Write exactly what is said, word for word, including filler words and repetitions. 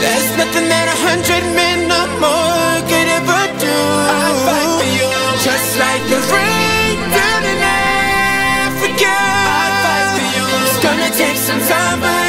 There's nothing that a hundred men or more could ever do. I'd fight for you. Just like the rain down in Africa, I'd fight for you. It's gonna take some time, but